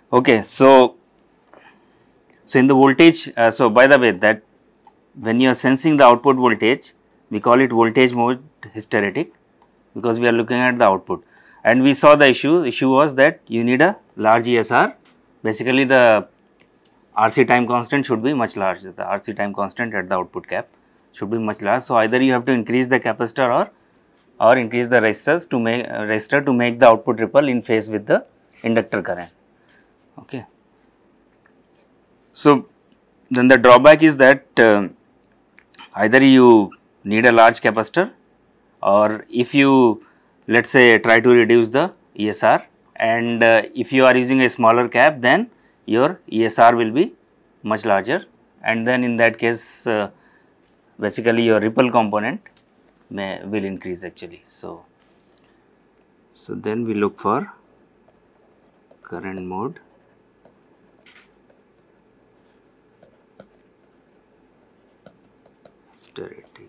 Okay, so in the voltage, so by the way, that when you are sensing the output voltage, we call it voltage mode hysteretic, because we are looking at the output. And we saw the issue was that you need a large ESR. Basically, the RC time constant should be much larger. The RC time constant at the output cap should be much large. So, either you have to increase the capacitor or increase the resistors to make resistor to make the output ripple in phase with the inductor current. Okay. So, then the drawback is that either you need a large capacitor, or if you, let us say, try to reduce the ESR, and if you are using a smaller cap, then your ESR will be much larger, and then in that case basically your ripple component will increase actually. So then we look for current mode hysteretic.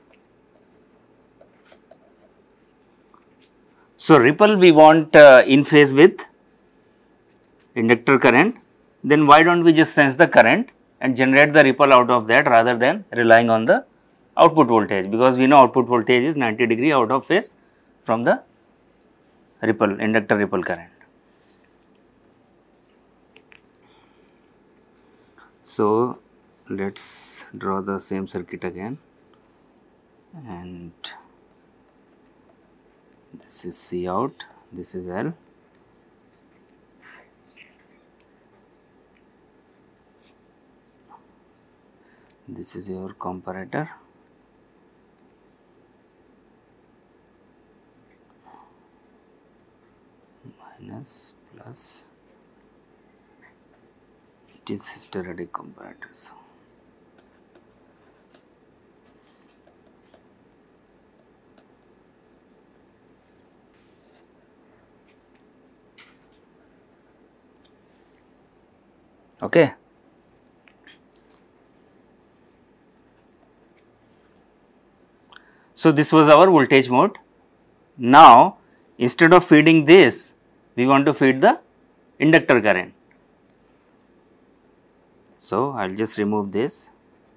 So ripple we want in phase with inductor current, then why don't we just sense the current and generate the ripple out of that rather than relying on the output voltage, because we know output voltage is 90 degree out of phase from the ripple, inductor ripple current. So let us draw the same circuit again, and this is C out, this is L. This is your comparator. Minus plus, it is hysteretic comparators. Okay. So this was our voltage mode. Now instead of feeding this, we want to feed the inductor current. So I will just remove this,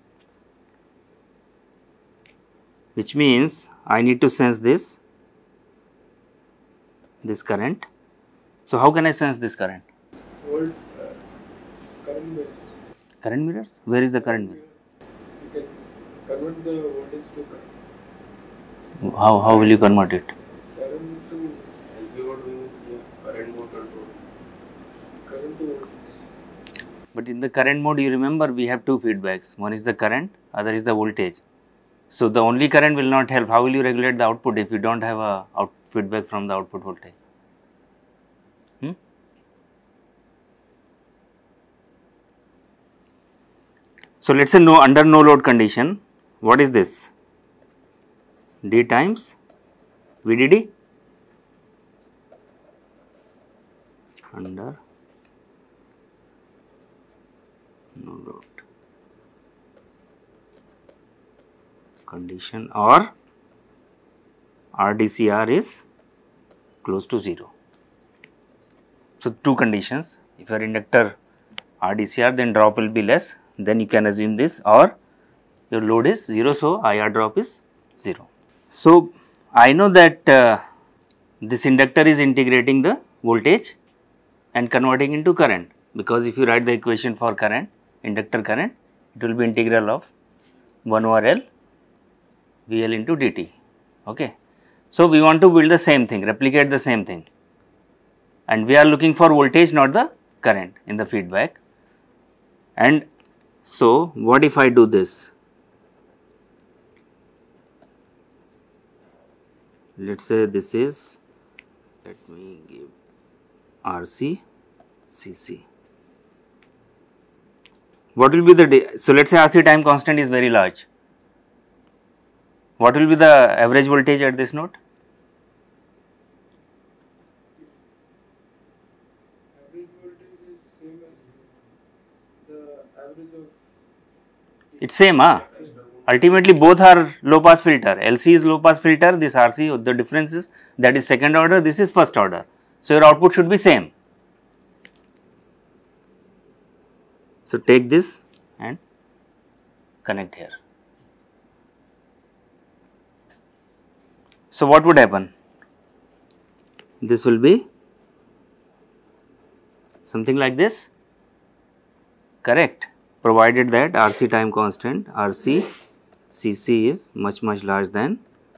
which means I need to sense this current. So how can I sense this current? Current mirrors. Current mirrors? Where is the current mirror? You can convert the voltage to current. How will you convert it? Current to, as we were doing here, current mode control. Current to voltage. But in the current mode, you remember we have two feedbacks. One is the current, other is the voltage. So the only current will not help. How will you regulate the output if you don't have a feedback from the output voltage? So let us say under no load condition, what is this? D times VDD under no load condition, or RDCR is close to 0. So two conditions, if your inductor RDCR, then drop will be less, then you can assume this, or your load is 0, so IR drop is 0. So I know that this inductor is integrating the voltage and converting into current, because if you write the equation for current, inductor current, it will be integral of 1 over L VL into dt. Okay. So we want to build the same thing, replicate the same thing, and we are looking for voltage, not the current in the feedback. And so what if I do this? Let us say this is, let me give RC CC. What will be the, so let us say RC time constant is very large. What will be the average voltage at this node? Average voltage is same as the average of. It's same, Ultimately both are low pass filter. LC is low pass filter, this RC, the difference is that is second order, this is first order. So your output should be same. So, take this and connect here. So, what would happen? This will be something like this, correct, provided that RC time constant RC Cc is much large than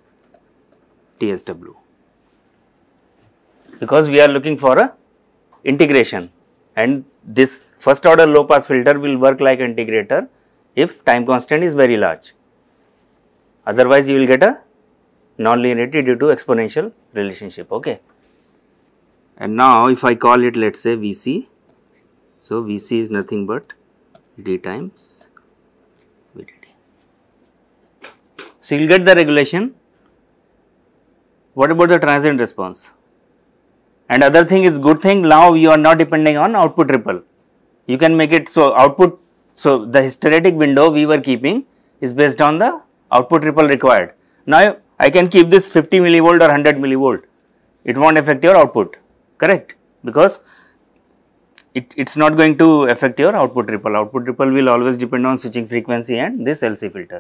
TSW, because we are looking for a integration, and this first order low pass filter will work like integrator if time constant is very large. Otherwise, you will get a non-linearity due to exponential relationship. Okay. And now, if I call it, let us say Vc, so Vc is nothing but d times Vdd. So, you will get the regulation. What about the transient response? And other thing is good thing, now you are not depending on output ripple. You can make it so output, so the hysteretic window we were keeping is based on the output ripple required. Now, I can keep this 50 millivolt or 100 millivolt, it will not affect your output, correct, because it is not going to affect your output ripple will always depend on switching frequency and this LC filter.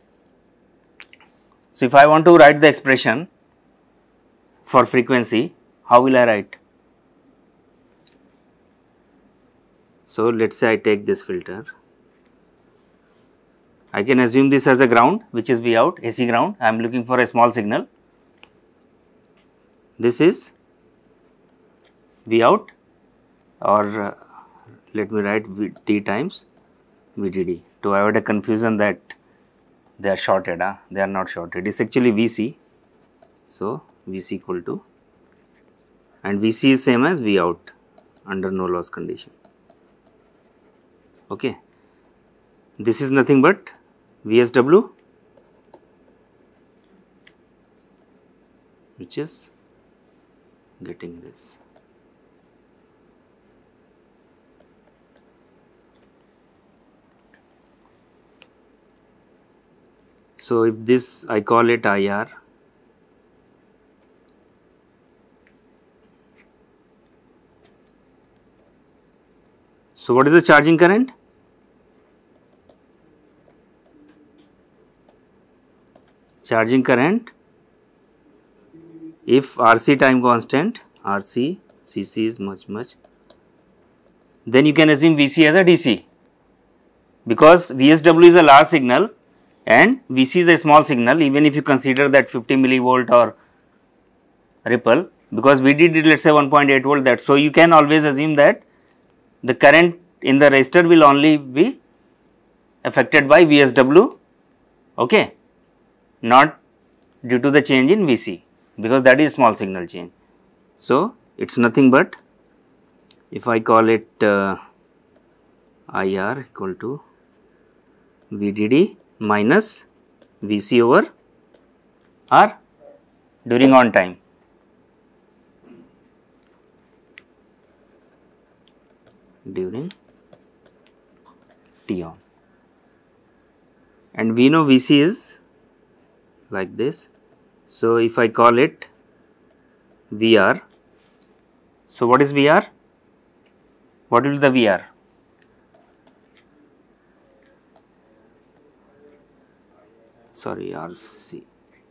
So, if I want to write the expression for frequency, how will I write? So, let us say I take this filter, I can assume this as a ground, which is V out, AC ground, I am looking for a small signal. This is V out, or let me write T times VDD to avoid a confusion that they are shorted, they are not shorted, it is actually Vc. So, Vc equal to, and Vc is same as V out under no loss condition. Okay. This is nothing but VSW, which is getting this. So, if this I call it IR, so what is the charging current? Charging current, if RC time constant RC Cc is much, then you can assume Vc as a DC, because VSW is a large signal and Vc is a small signal, even if you consider that 50 millivolt or ripple, because VDD let us say 1.8 volt that. So, you can always assume that the current in the resistor will only be affected by VSW, okay, not due to the change in Vc, because that is small signal change. So, it is nothing but, if I call it IR equal to VDD minus Vc over R during on time. During T on, and we know Vc is like this. So, if I call it VR, so what is VR? What will be the VR? Sorry, RC.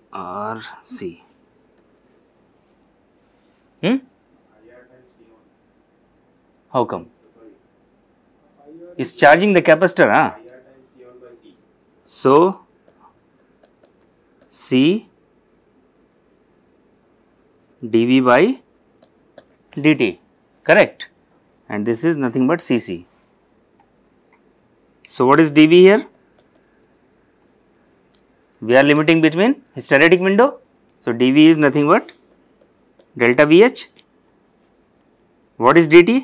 How come? Is charging the capacitor, huh? So, C dV by dt, correct, and this is nothing but Cc. So, what is dV here? We are limiting between hysteretic window. So, dV is nothing but delta Vh. What is dt?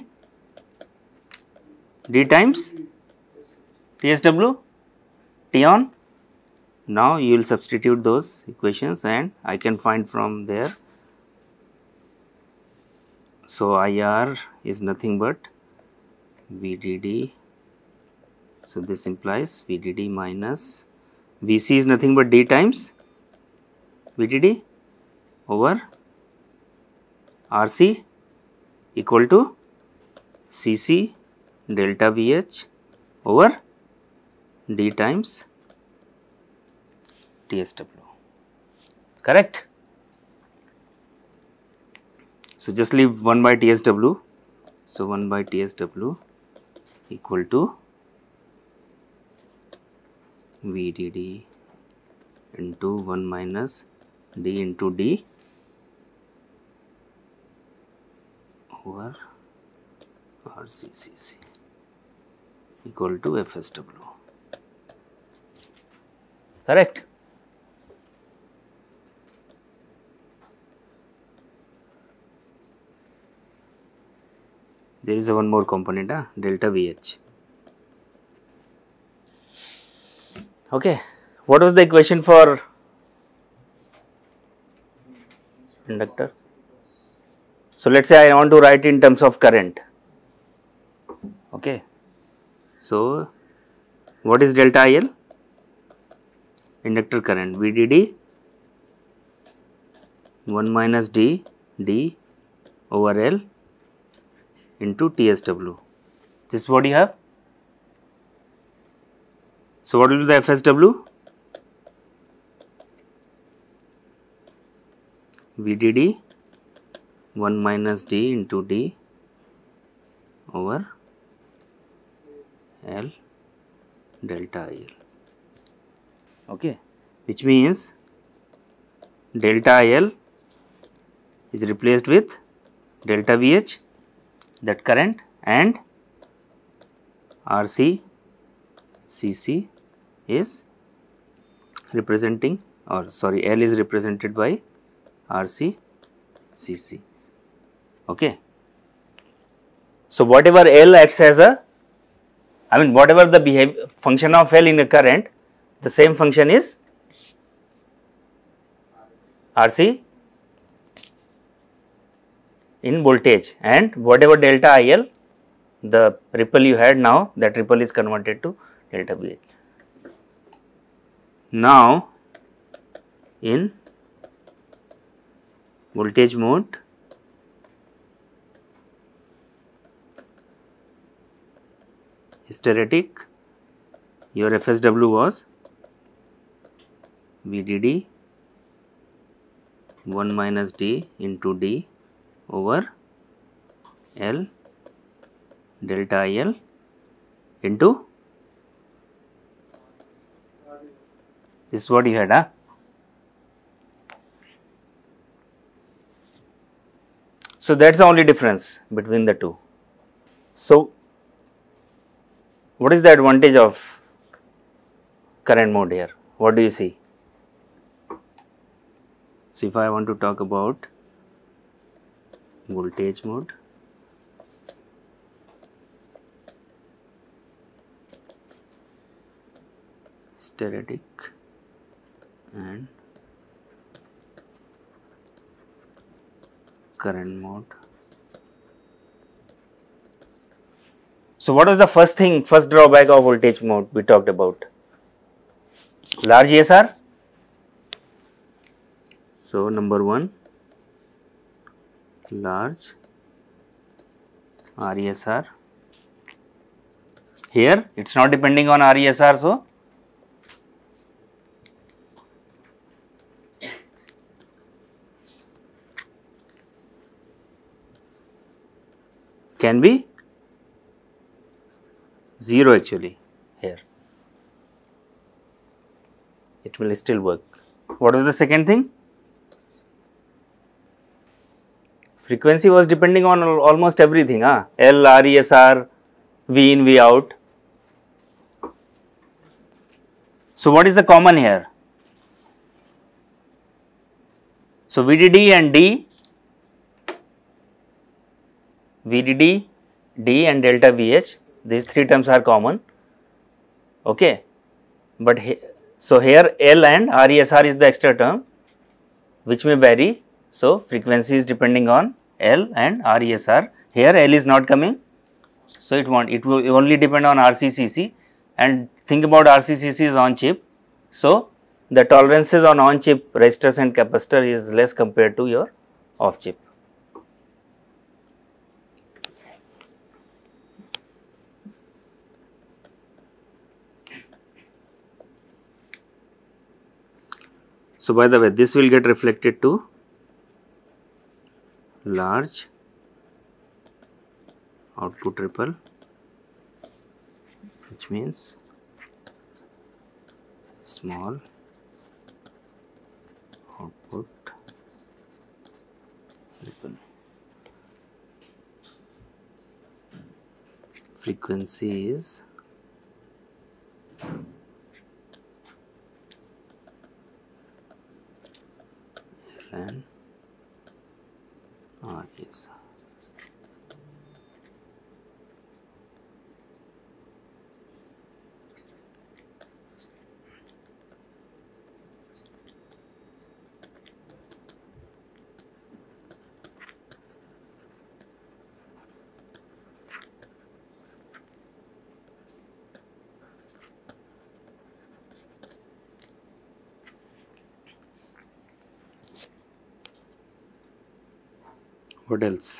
D times TSW, T on. Now, you will substitute those equations and I can find from there. So, IR is nothing but VDD. So, this implies VDD minus Vc is nothing but D times VDD over RC equal to Cc delta Vh over D times TSW, correct? So, just leave 1 by TSW. So, 1 by TSW equal to VDD into 1 minus D into D over RCCC equal to FSW, correct? There is a one more component, delta VH. Okay, what was the equation for inductor? So, let us say I want to write in terms of current. Okay. So, what is delta IL? Inductor current VDD 1 minus D over L into TSW. This is what you have. So, what will be the FSW? VDD 1 minus D into D over L delta IL, okay, which means delta IL is replaced with delta VH, that current, and RC CC is representing, or sorry, L is represented by RC CC, okay. So, whatever L acts as a, I mean whatever the function of L in a current, the same function is RC in voltage, and whatever delta IL, the ripple you had now, that ripple is converted to delta VH. Now, in voltage mode, hysteretic, your FSW was VDD 1 minus D into D over L delta IL into, this is what you had, So, that is the only difference between the two. So, what is the advantage of current mode here? What do you see? So, if I want to talk about voltage mode, hysteretic and current mode. So, what was the first drawback of voltage mode we talked about? Large ESR. So, number 1, large RESR. Here it is not depending on RESR, so can be 0 actually here, it will still work. What was the second thing? Frequency was depending on almost everything, L, RESR, V in, V out. So, what is the common here? So, VDD and D, VDD, D and delta VH, these three terms are common, okay. But so here L and RESR is the extra term which may vary. So, frequency is depending on L and RESR. Here L is not coming, so it will only depend on RCCC, and think about RCCC is on chip. So, the tolerances on chip resistors and capacitor is less compared to your off chip. So by the way, this will get reflected to large output ripple, which means small output ripple. Frequency is ln RS. What else?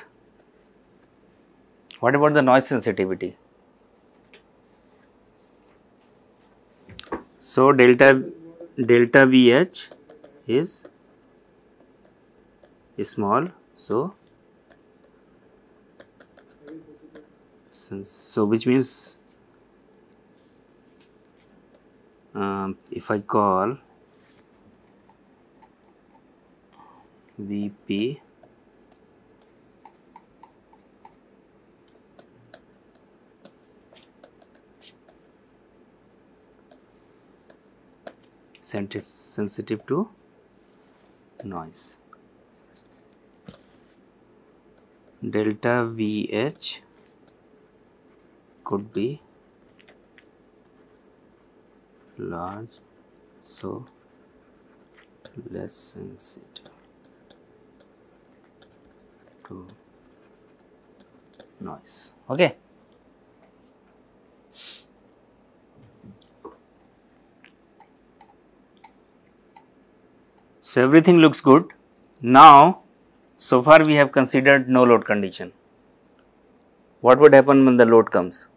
What about the noise sensitivity? So delta VH is small, so which means if I call VP sensitive to noise, delta VH could be large, so less sensitive to noise. Okay. So everything looks good. Now, so far we have considered no load condition. What would happen when the load comes?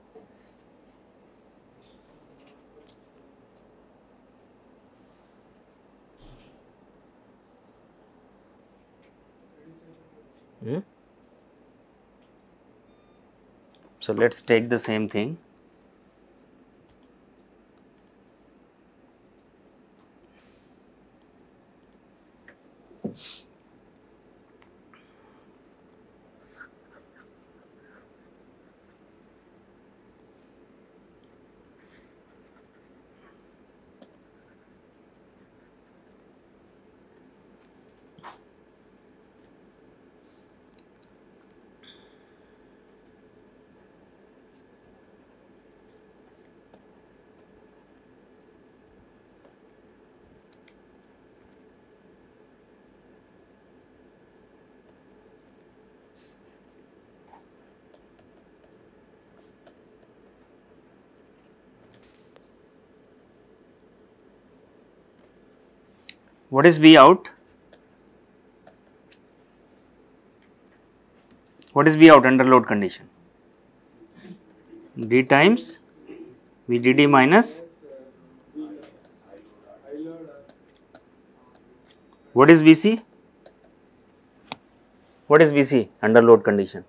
So let's take the same thing. What is V out? What is V out under load condition? D times VDD minus. What is VC? What is VC under load condition?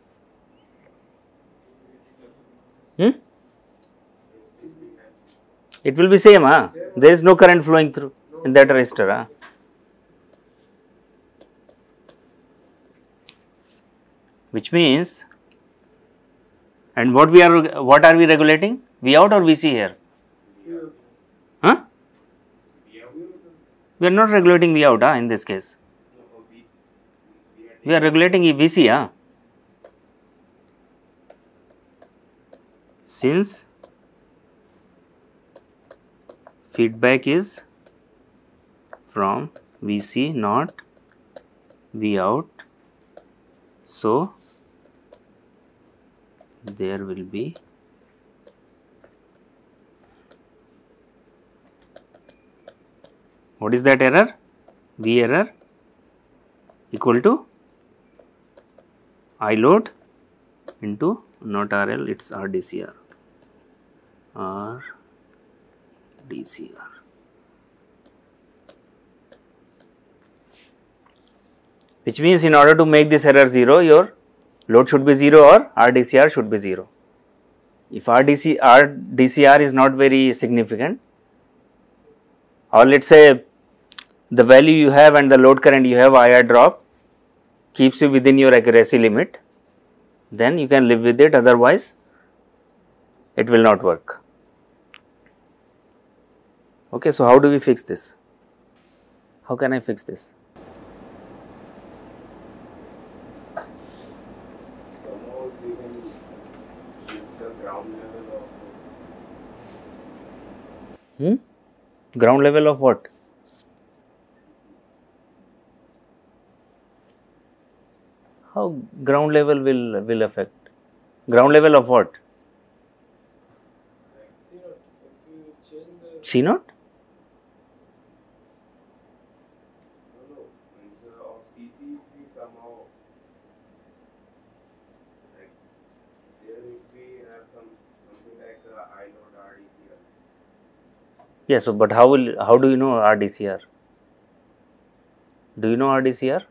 It will be same, there is no current flowing through in that resistor. Which means, and what are we regulating? V out or VC here? Huh? We are not regulating V out in this case. We are regulating VC. Since feedback is from VC, not V out, so there will be what is that error? V error equal to I load into not RL, it's RDCR. RDCR. which means in order to make this error 0, your load should be 0 or RDCR should be 0. If RDCR is not very significant, or let us say the value you have and the load current you have IR drop keeps you within your accuracy limit, then you can live with it, otherwise it will not work. Okay, so how do we fix this? How can I fix this? Somehow we can shift the ground level of Ground level of what? How ground level will affect? Ground level of what? C0. If you change the C naught? no, instead of CC, if we somehow like there if we have something like I load RDCR. Yes, so but how do you know RDCR? Do you know RDCR?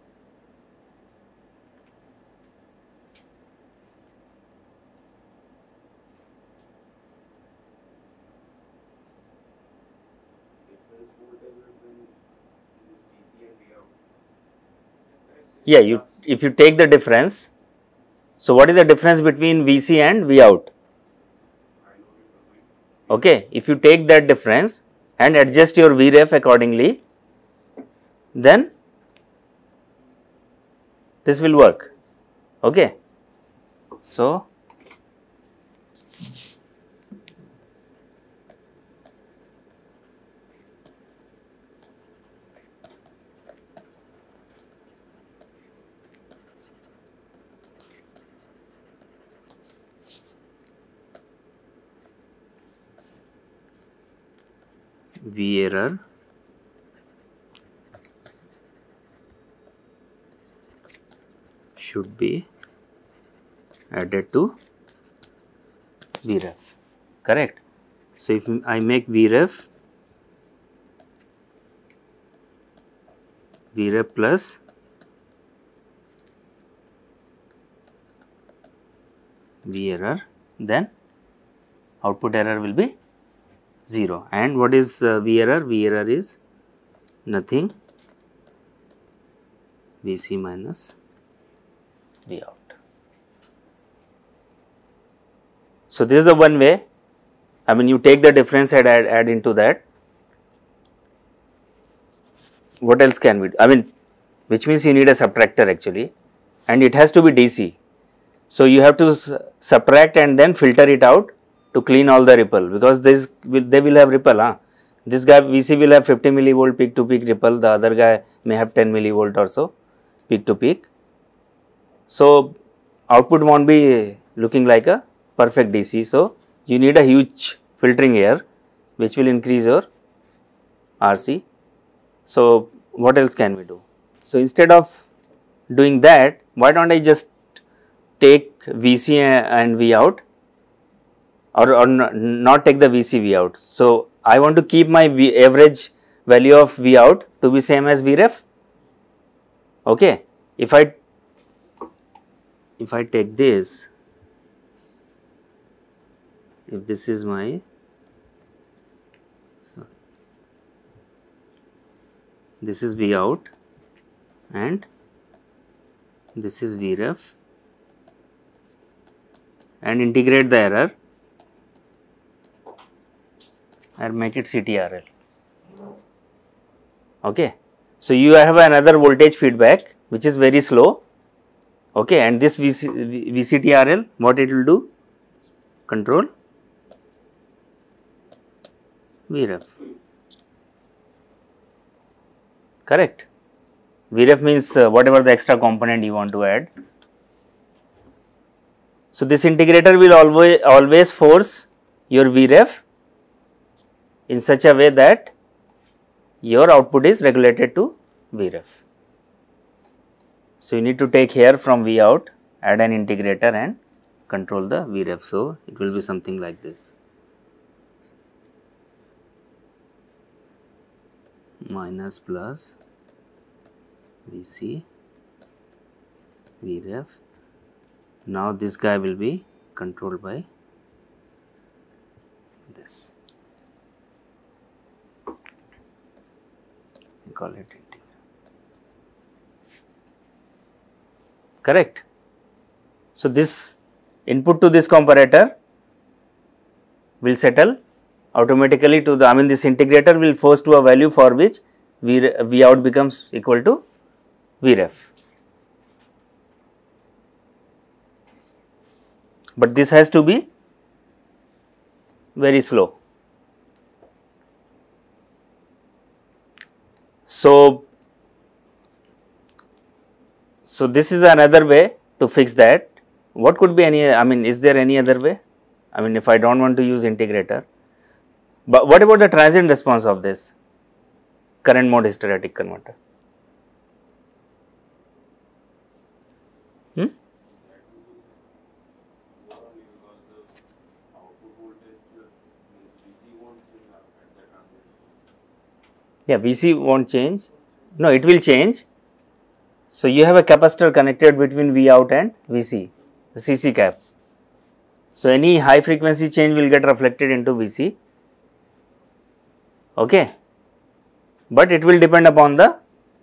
Difference voltage between this DC and V out. Yeah, if you take the difference, so what is the difference between VC and V out? I load it will be Okay, if you take that difference and adjust your Vref accordingly, then this will work. Okay, so V error should be added to Vref, correct? So, if I make Vref plus V error, then output error will be 0. And what is V error? V error is nothing Vc minus V out. So, this is the one way. I mean, you take the difference and add into that. What else can we do? I mean, which means you need a subtractor actually, and it has to be DC. So, you have to subtract and then filter it out to clean all the ripple, because they will have ripple. This guy VC will have 50 millivolt peak to peak ripple, the other guy may have 10 millivolt or so peak to peak. So, output won't be looking like a perfect DC. So, you need a huge filtering here which will increase your RC. So, what else can we do? So, instead of doing that, why don't I just take VC and V out, or not take the VC V out. So, I want to keep my average value of V out to be same as Vref. Okay. If I take this, if this is my, sorry, this is V out and this is Vref, and integrate the error and make it CTRL. Okay. So, you have another voltage feedback which is very slow, okay, and this VCTRL, what it will do? Control Vref, correct. Vref means whatever the extra component you want to add. So, this integrator will always force your Vref in such a way that your output is regulated to Vref. So, you need to take here from V out, add an integrator and control the Vref. So, it will be something like this, minus plus Vc Vref. Now this guy will be controlled by this. We call it integer. Correct. So this input to this comparator will settle automatically to the, I mean this integrator will force to a value for which V out becomes equal to Vref. But this has to be very slow. So this is another way to fix that. What could be any, I mean is there any other way? I mean if I do not want to use integrator. But what about the transient response of this current mode hysteretic converter? Yeah, Vc won't change. No, it will change. So you have a capacitor connected between V out and Vc, the Cc cap. So any high frequency change will get reflected into Vc. Okay, but it will depend upon the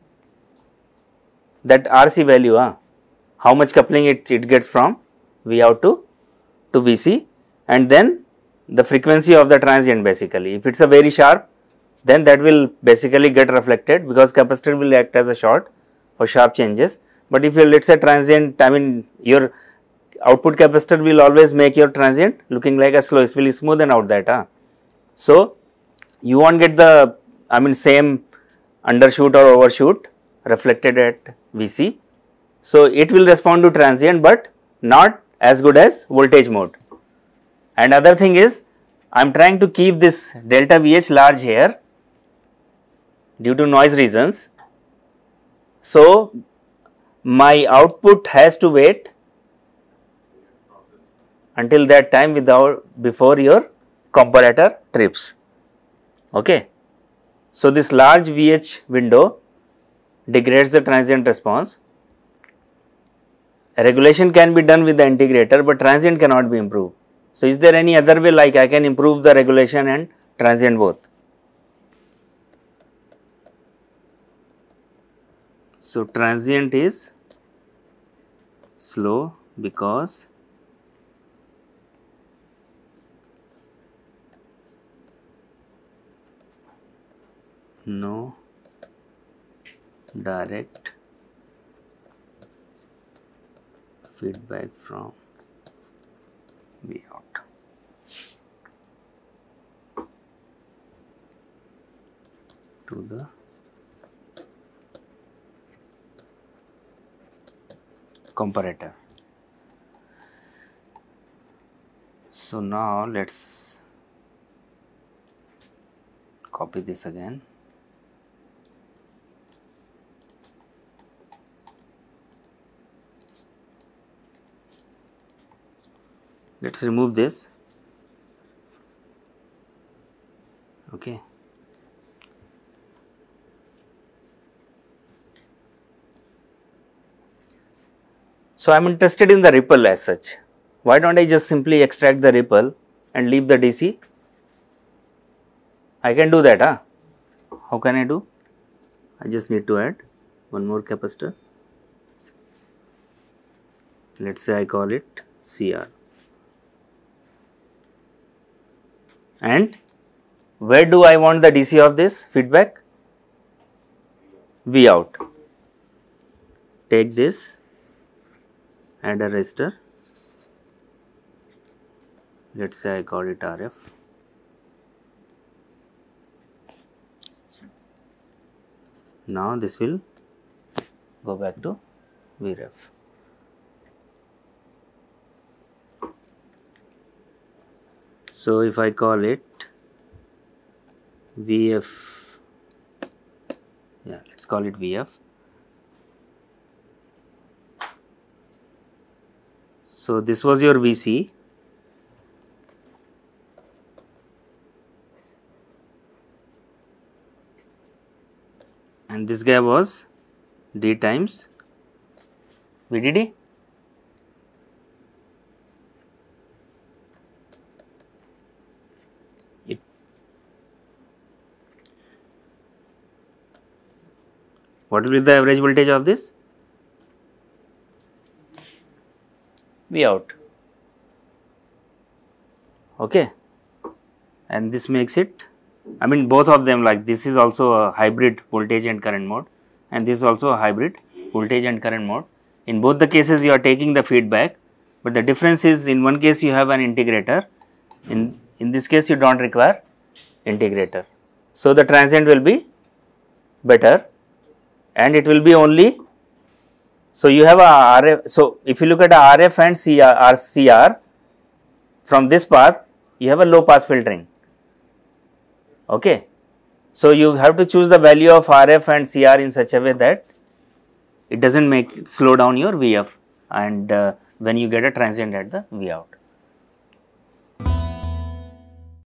that RC value, how much coupling it gets from V out to Vc, and then the frequency of the transient basically. If it is a very sharp, then that will basically get reflected because capacitor will act as a short for sharp changes. But if you let us say transient, I mean your output capacitor will always make your transient looking like a slow, it will smoothen out that. So you won't get the, I mean same undershoot or overshoot reflected at Vc. So it will respond to transient but not as good as voltage mode. And other thing is I am trying to keep this delta Vh large here due to noise reasons. So my output has to wait until that time before your comparator trips. Okay. So this large Vh window degrades the transient response. A regulation can be done with the integrator, but transient cannot be improved. So is there any other way like I can improve the regulation and transient both? So transient is slow because no direct feedback from V out. To the comparator. So now let us copy this again. Let us remove this. Okay. So I am interested in the ripple as such. Why don't I just simply extract the ripple and leave the DC? I can do that, How can I do? I just need to add one more capacitor. Let us say I call it CR. And where do I want the DC of this feedback? V out. Take this, add a resistor. Let us say I call it RF. Now this will go back to Vref. So if I call it Vf, yeah, let us call it Vf. So this was your Vc. And this guy was D times VDD. What will be the average voltage of this? V out. Okay, and this makes it, I mean both of them, like this is also a hybrid voltage and current mode, and this is also a hybrid voltage and current mode. In both the cases you are taking the feedback, but the difference is in one case you have an integrator, in this case you do not require integrator. So, the transient will be better and it will be only, so you have a RF, so if you look at a RF and CR, from this path you have a low pass filtering. Okay. So, you have to choose the value of RF and CR in such a way that it does not slow down your VF, and when you get a transient at the V out.